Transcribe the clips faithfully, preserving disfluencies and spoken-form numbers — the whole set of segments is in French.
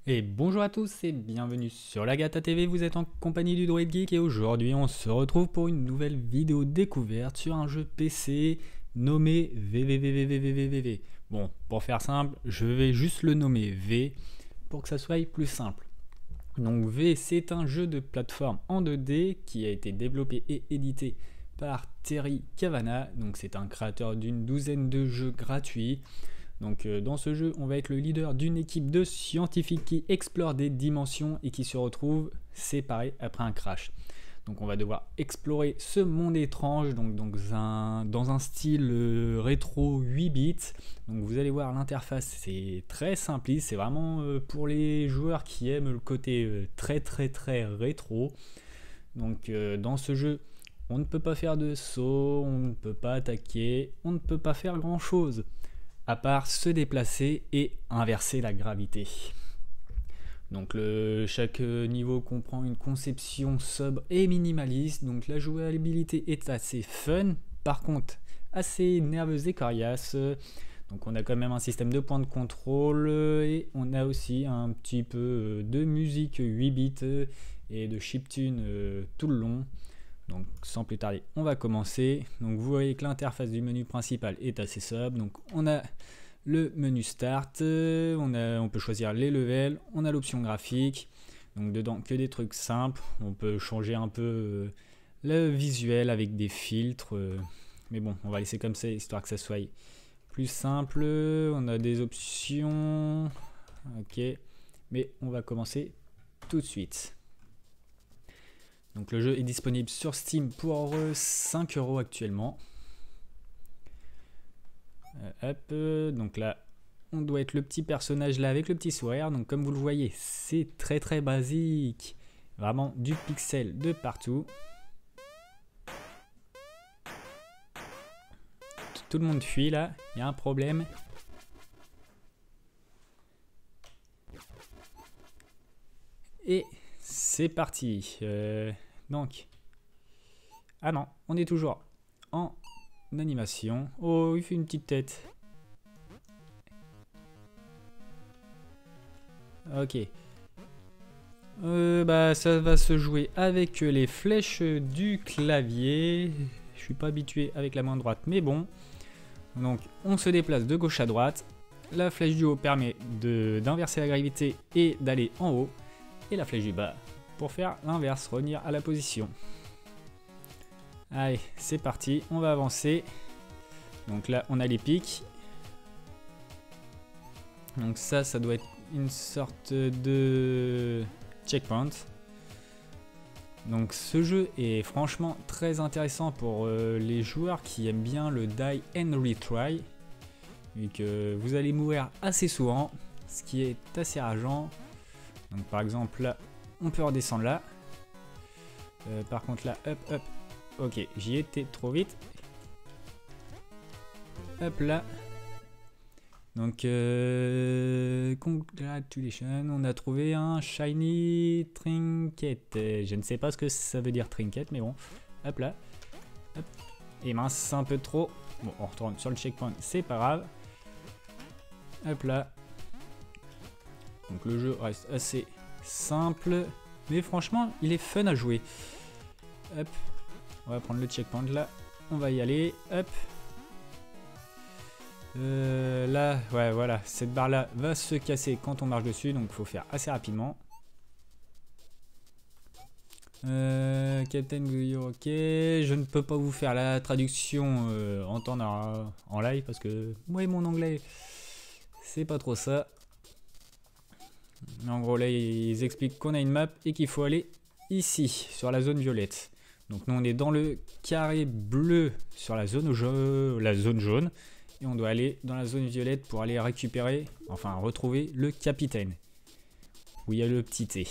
Et bonjour à tous et bienvenue sur Lagata T V, vous êtes en compagnie du Droid Geek et aujourd'hui on se retrouve pour une nouvelle vidéo découverte sur un jeu P C nommé V V V V V V V V V. Bon, pour faire simple, je vais juste le nommer V pour que ça soit plus simple. Donc V, c'est un jeu de plateforme en deux D qui a été développé et édité par Terry Cavanagh, donc c'est un créateur d'une douzaine de jeux gratuits. Donc euh, dans ce jeu, on va être le leader d'une équipe de scientifiques qui explorent des dimensions et qui se retrouvent séparés après un crash. Donc on va devoir explorer ce monde étrange donc, donc un, dans un style euh, rétro huit bits. Donc vous allez voir l'interface, c'est très simpliste, c'est vraiment euh, pour les joueurs qui aiment le côté euh, très très très rétro. Donc euh, dans ce jeu, on ne peut pas faire de saut, on ne peut pas attaquer, on ne peut pas faire grand chose à part se déplacer et inverser la gravité. Donc le, chaque niveau comprend une conception sobre et minimaliste, donc la jouabilité est assez fun, par contre assez nerveuse et coriace. Donc on a quand même un système de points de contrôle et on a aussi un petit peu de musique huit bits et de chiptune tout le long. Donc sans plus tarder, on va commencer. Donc vous voyez que l'interface du menu principal est assez sobre. Donc on a le menu start, on, a, on peut choisir les levels, on a l'option graphique. Donc dedans que des trucs simples. On peut changer un peu euh, le visuel avec des filtres. Euh, mais bon, on va laisser comme ça histoire que ça soit plus simple. On a des options. Ok. Mais on va commencer tout de suite. Donc le jeu est disponible sur Steam pour cinq euros actuellement. Euh, hop, euh, donc là, on doit être le petit personnage là avec le petit sourire. Donc comme vous le voyez, c'est très très basique. Vraiment du pixel de partout. Tout le monde fuit là, il y a un problème. Et c'est parti. Euh, donc, ah non, on est toujours en animation. Oh, il fait une petite tête. Ok. Euh, bah, ça va se jouer avec les flèches du clavier. Je suis pas habitué avec la main droite, mais bon. Donc, on se déplace de gauche à droite. La flèche du haut permet d'inverser la gravité et d'aller en haut. Et la flèche du bas pour faire l'inverse, revenir à la position. Allez, c'est parti, on va avancer. Donc là, on a les pics. Donc ça, ça doit être une sorte de checkpoint. Donc ce jeu est franchement très intéressant pour euh, les joueurs qui aiment bien le die and retry. Vu que vous allez mourir assez souvent, ce qui est assez rageant. Donc par exemple là, on peut redescendre là. Euh, par contre là, hop, hop. Ok, j'y étais trop vite. Hop là. Donc, euh, congratulations, on a trouvé un shiny trinket. Je ne sais pas ce que ça veut dire trinket, mais bon. Hop là. Hop. Et mince, un peu trop. Bon, on retourne sur le checkpoint, c'est pas grave. Hop là. Donc le jeu reste assez simple, mais franchement, il est fun à jouer. Hop, on va prendre le checkpoint là, on va y aller, hop. Euh, là, ouais, voilà, cette barre là va se casser quand on marche dessus, donc il faut faire assez rapidement. Euh, Captain Guyot, ok, je ne peux pas vous faire la traduction euh, en temps en, en live parce que moi mon anglais, c'est pas trop ça. En gros là ils expliquent qu'on a une map et qu'il faut aller ici sur la zone violette. Donc nous on est dans le carré bleu sur la zone, jaune, la zone jaune et on doit aller dans la zone violette pour aller récupérer, enfin retrouver le capitaine où il y a le petit T.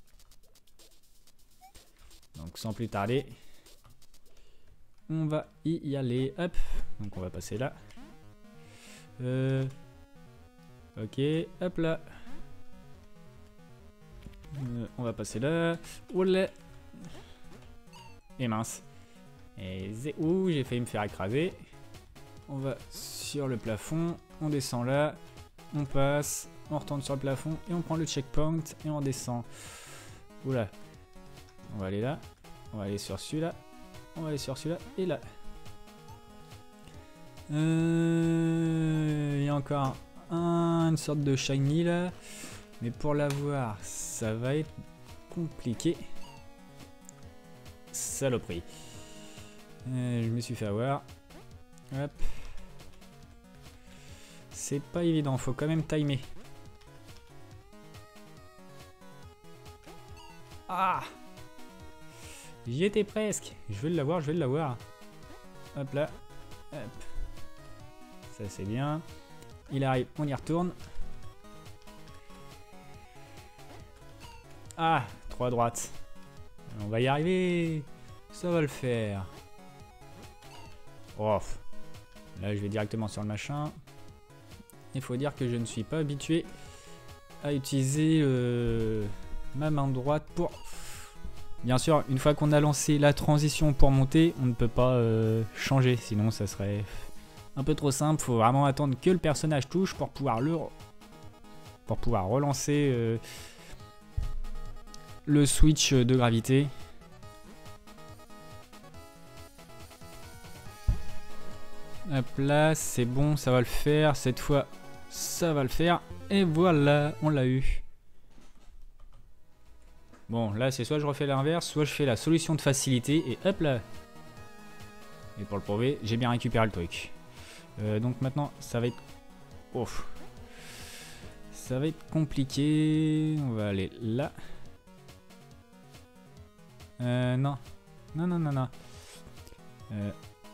Donc sans plus tarder, on va y aller. Hop, donc on va passer là. Euh, ok, hop là. Euh, on va passer là. Oula. Et mince. Et ouh, j'ai failli me faire écraser. On va sur le plafond. On descend là. On passe. On retourne sur le plafond et on prend le checkpoint et on descend. Oula. On va aller là. On va aller sur celui-là. On va aller sur celui-là et là. Euh, il y a encore un, une sorte de shiny là. Mais pour l'avoir, ça va être compliqué. Saloperie. Euh, je me suis fait avoir. Hop. C'est pas évident, faut quand même timer. Ah! J'y étais presque. Je vais l'avoir, je vais l'avoir. Hop là. Hop. Ça c'est bien. Il arrive, on y retourne. Ah, trop à droite. On va y arriver. Ça va le faire. Oh. Là, je vais directement sur le machin. Il faut dire que je ne suis pas habitué à utiliser euh, ma main droite pour... Bien sûr, une fois qu'on a lancé la transition pour monter, on ne peut pas euh, changer. Sinon, ça serait un peu trop simple. Il faut vraiment attendre que le personnage touche pour pouvoir le... Pour pouvoir relancer euh, le switch de gravité. Hop là, c'est bon, ça va le faire. Cette fois, ça va le faire. Et voilà, on l'a eu. Bon, là, c'est soit je refais l'inverse, soit je fais la solution de facilité. Et hop là. Et pour le prouver, j'ai bien récupéré le truc. Euh, donc maintenant, ça va être... Ouf. Ça va être compliqué. On va aller là. Euh, non. Non, non, non, non. Euh...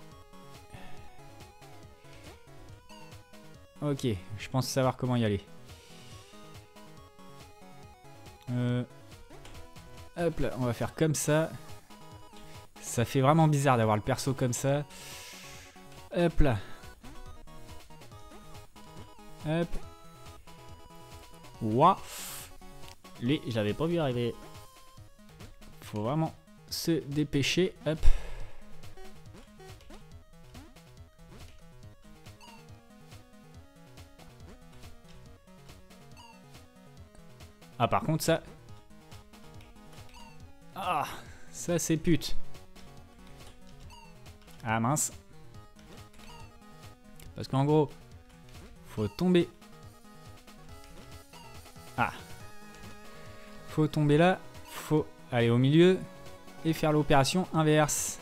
Ok, je pense savoir comment y aller. Euh... Hop là, on va faire comme ça. Ça fait vraiment bizarre d'avoir le perso comme ça. Hop là. Hop. Ouah. Lui, j'avais pas vu arriver. Faut vraiment se dépêcher. Hop. Ah, par contre, ça... Ah, ça c'est pute. Ah mince. Parce qu'en gros, faut tomber. Ah. Faut tomber là, faut aller au milieu et faire l'opération inverse.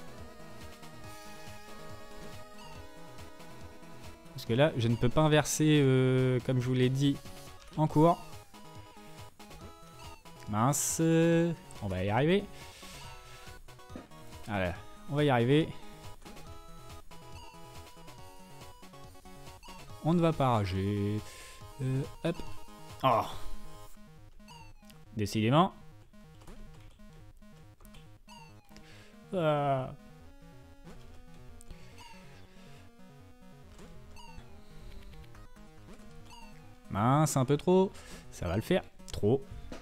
Parce que là, je ne peux pas inverser, euh, comme je vous l'ai dit, en cours. Mince, on va y arriver. Allez, on va y arriver. On ne va pas rager. Euh, hop. Oh. Décidément. Ah. Mince, un peu trop. Ça va le faire. Trop.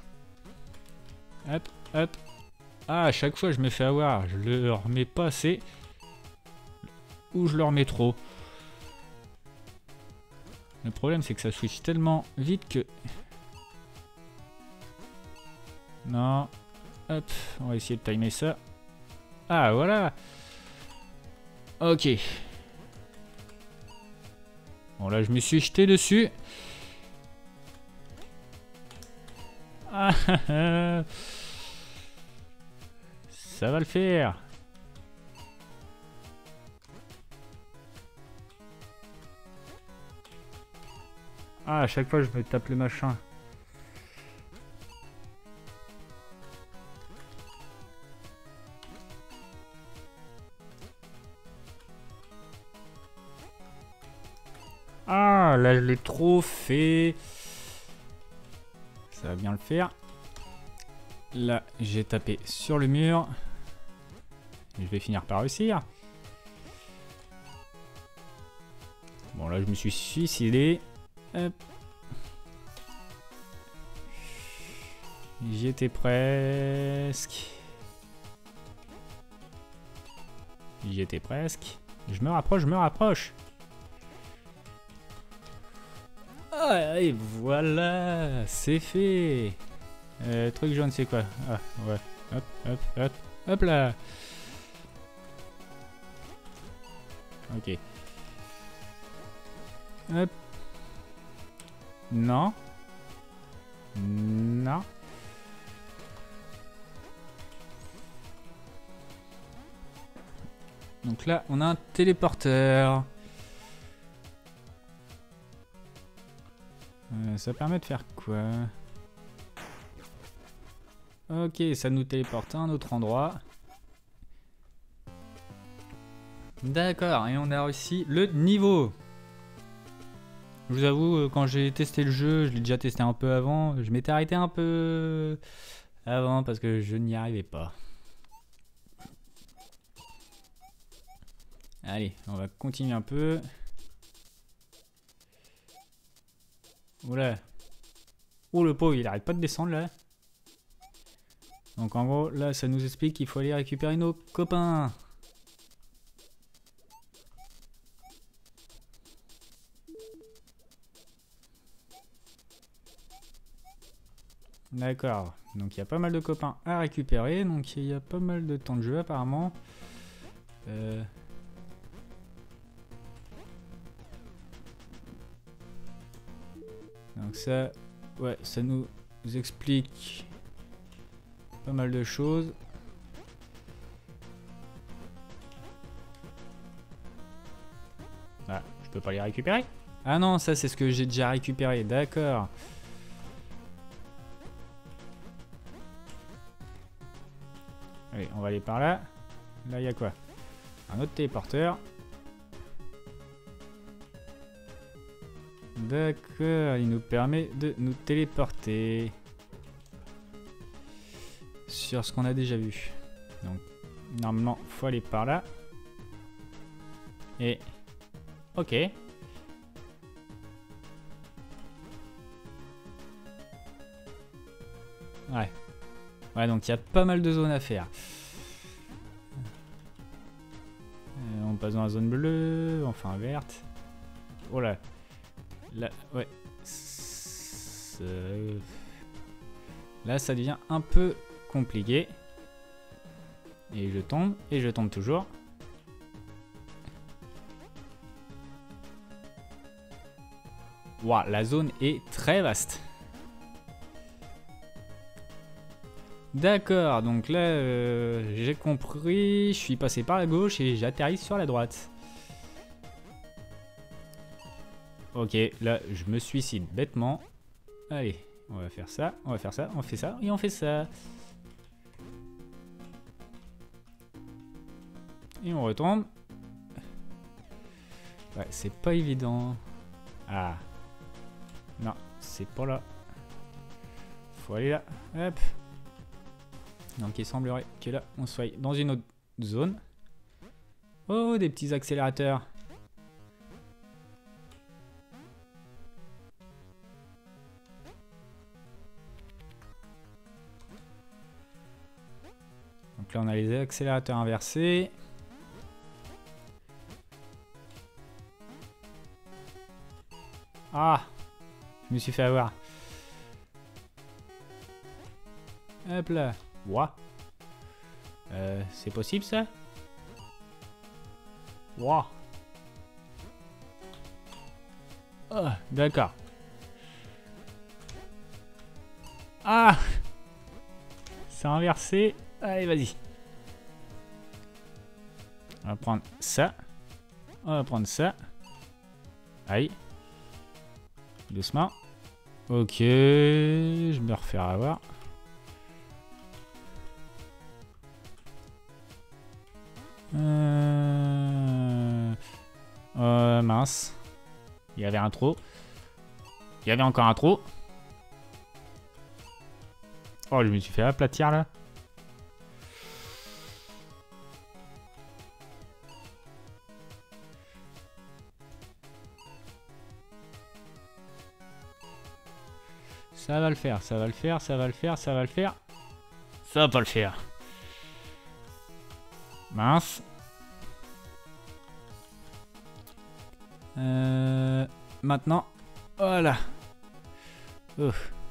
Hop, hop. Ah, à chaque fois je me fais avoir. Je le remets pas assez. Ou je le remets trop. Le problème c'est que ça switch tellement vite que... Non. Hop, on va essayer de timer ça. Ah, voilà. Ok. Bon, là je me suis jeté dessus. Ah, ça va le faire. Ah, à chaque fois je me tape le machin. Ah, là je l'ai trop fait. Ça va bien le faire. Là, j'ai tapé sur le mur. Je vais finir par réussir. Bon, là, je me suis suicidé. Hop. J'y étais presque. J'y étais presque. Je me rapproche, je me rapproche. Ah, et voilà, c'est fait. Euh, truc jaune, c'est quoi? Ah, ouais. Hop, hop, hop, hop là. Ok. Hop. Non. Non. Donc là, on a un téléporteur. Euh, ça permet de faire quoi? Ok, ça nous téléporte à un autre endroit. D'accord, et on a réussi le niveau. Je vous avoue, quand j'ai testé le jeu, je l'ai déjà testé un peu avant. Je m'étais arrêté un peu avant parce que je n'y arrivais pas. Allez, on va continuer un peu. Oula. Oh, le pauvre, il arrête pas de descendre là. Donc en gros, là, ça nous explique qu'il faut aller récupérer nos copains. D'accord, donc il y a pas mal de copains à récupérer, donc il y a pas mal de temps de jeu apparemment. Euh... Donc ça, ouais, ça nous explique pas mal de choses. Ah, je peux pas les récupérer? Ah non, ça c'est ce que j'ai déjà récupéré, d'accord. Allez, on va aller par là. Là, il y a quoi? Un autre téléporteur. D'accord, il nous permet de nous téléporter sur ce qu'on a déjà vu. Donc, normalement, faut aller par là. Et... Ok. Ouais. Ouais, donc il y a pas mal de zones à faire. Euh, on passe dans la zone bleue, enfin verte. Oh là. Là, ouais. Là, ça devient un peu compliqué. Et je tombe, et je tombe toujours. Waouh, la zone est très vaste. D'accord, donc là, euh, j'ai compris, je suis passé par la gauche et j'atterris sur la droite. Ok, là, je me suicide bêtement. Allez, on va faire ça, on va faire ça, on fait ça, et on fait ça. Et on retombe. Ouais, c'est pas évident. Ah. Non, c'est pas là. Faut aller là, hop. Donc il semblerait que là, on soit dans une autre zone. Oh, des petits accélérateurs. Donc là, on a les accélérateurs inversés. Ah, je me suis fait avoir. Hop là. Ouah. Euh, c'est possible ça? Ouah. Oh, d'accord. Ah, c'est inversé. Allez, vas-y. On va prendre ça. On va prendre ça. Aïe. Doucement. Ok, je me refais avoir. Euh... Euh, mince. Il y avait un trou. Il y avait encore un trou. Oh, je me suis fait aplatir là. Ça va le faire, ça va le faire, ça va le faire, ça va le faire. Ça va pas le faire. Mince. Euh, maintenant, voilà. Oh.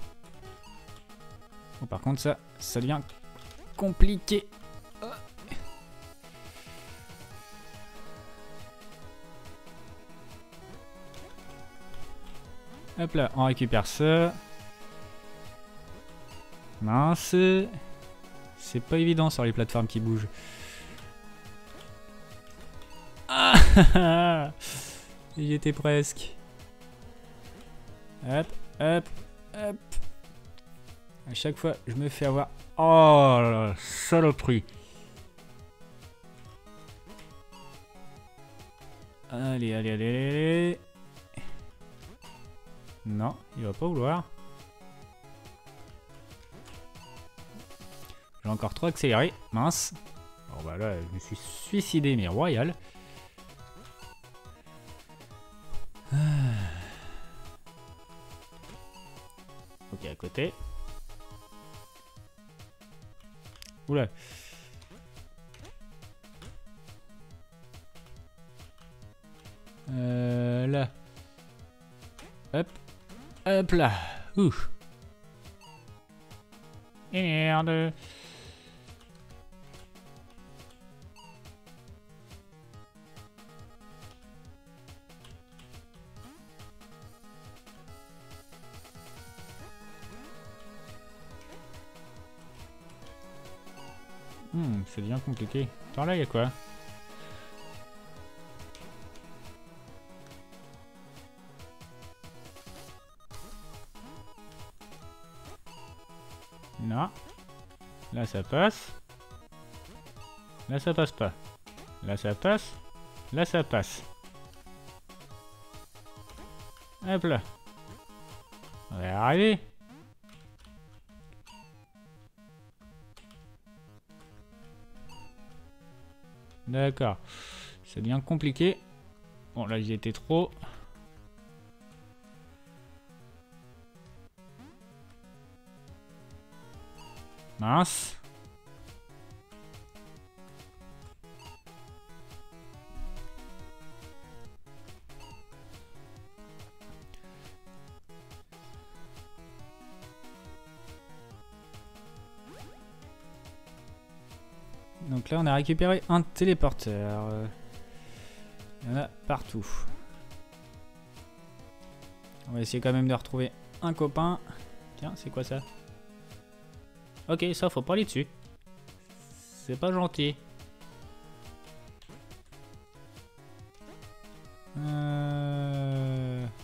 Bon, par contre, ça, ça devient compliqué. Oh. Hop là, on récupère ça. Mince. C'est pas évident sur les plateformes qui bougent. Ah, j'y étais presque. Hop, hop, hop. À chaque fois, je me fais avoir. Oh la saloperie. Allez, allez, allez, allez. Non, il va pas vouloir. J'ai encore trop accéléré. Mince. Bon bah là, je me suis suicidé, mais royal. Ah. Ok, à côté. Oula. Euh, là. Hop. Hop là. Ouh. Et merde. Hmm, c'est bien compliqué. Par là, il y a quoi? Non. Là, ça passe. Là, ça passe pas. Là, ça passe. Là, ça passe. Hop là. On va y arriver. D'accord. C'est bien compliqué. Bon, là, j'y étais trop. Mince. Donc là, on a récupéré un téléporteur. Il y en a partout. On va essayer quand même de retrouver un copain. Tiens, c'est quoi ça? Ok, ça, faut pas aller dessus. C'est pas gentil. Euh...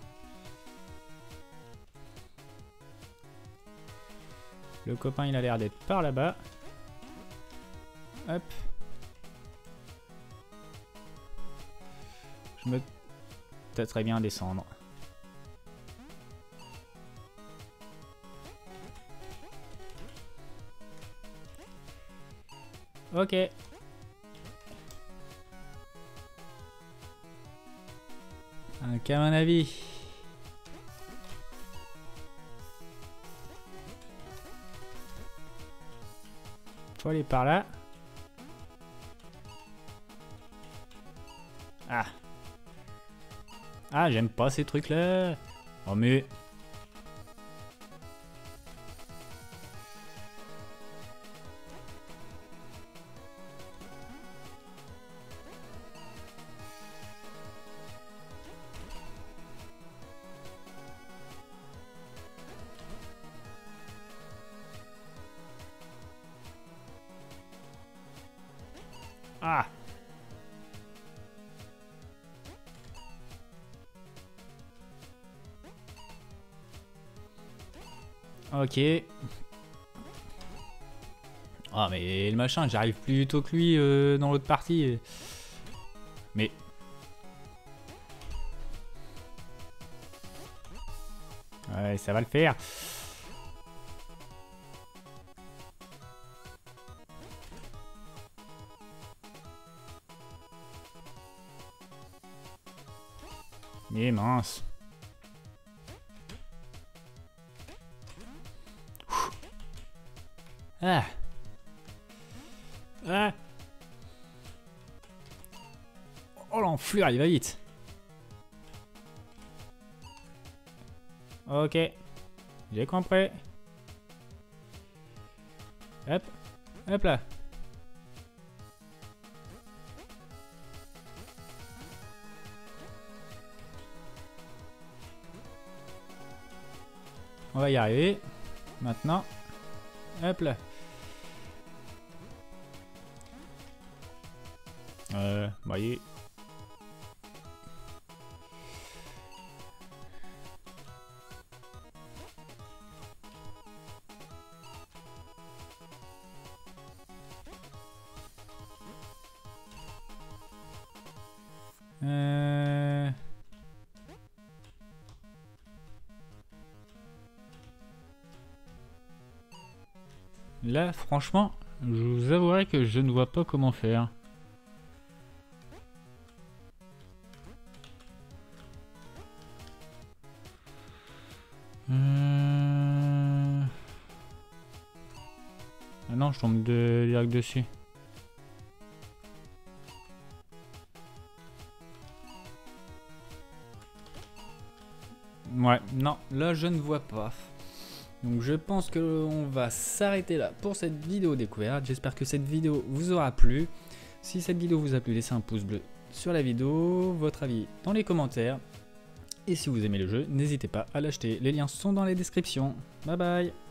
Le copain, il a l'air d'être par là-bas. Hop. Je me tâterais bien à descendre. Ok. Un qu'à mon avis. Faut aller par là. Ah. Ah, j'aime pas ces trucs-là. Oh, mais... Ah. Ok. Ah mais le machin, j'arrive plus tôt que lui euh, dans l'autre partie. Mais... Ouais, ça va le faire. Mais mince. Ah. Ah. Oh l'enflure, il va vite. Ok. J'ai compris. Hop. Hop là. On va y arriver. Maintenant. Hop là. Euh, voyez. Euh... Là, franchement, je vous avouerai que je ne vois pas comment faire. Euh... Ah non, je tombe de... direct dessus. Ouais, non, là je ne vois pas. Donc je pense qu'on va s'arrêter là pour cette vidéo découverte. J'espère que cette vidéo vous aura plu. Si cette vidéo vous a plu, laissez un pouce bleu sur la vidéo, votre avis dans les commentaires. Et si vous aimez le jeu, n'hésitez pas à l'acheter. Les liens sont dans les descriptions. Bye bye.